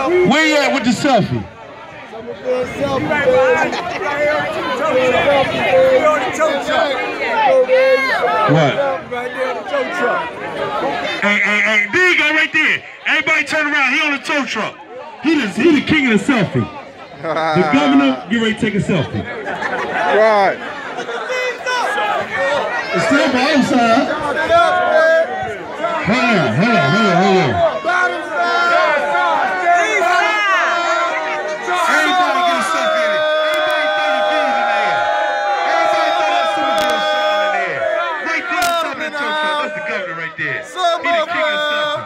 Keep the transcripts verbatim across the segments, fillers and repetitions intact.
Where you at with the selfie? What? Hey, hey, hey, there you go right there. Everybody turn around. He on the tow truck. He the, he the king of the selfie. The governor, get ready to take a selfie. Right. It's still by outside. Hold on, hold on, hold on, hold on. Everybody get a selfie in it. Everybody throw your beans in the air. Everybody throw that super girl shine in the air. Right there on top of that tow truck. That's the governor right there. He the king of the selfie.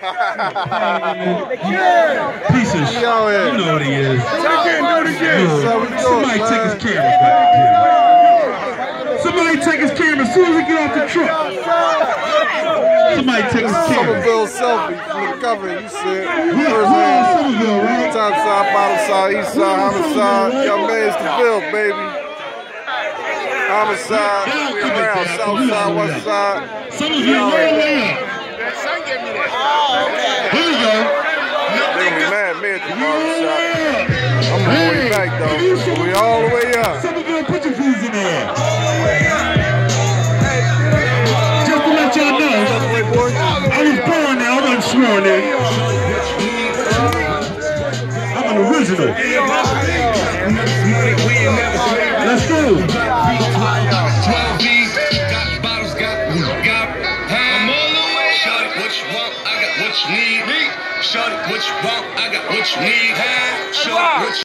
Piece of shit. You know what he is. Somebody take his camera back. Somebody take his camera as soon as he get off the truck. Somebody take his camera. Somerville selfie from the cover, you said. We're on Somerville, right? Top side, bottom side, east side, homicide. Young man's the field, baby. Homicide, we around, south side, west side. Somerville, way way up. Here we go. They be mad, man, at the barbershop. I'm on the way back, though. We all the way up. Somerville, put your foods in there. Just to let y'all know, I was born there, I wasn't sworn in. I'm an original. Let's go. Shorty, what you want? I got what you need. Shorty, what you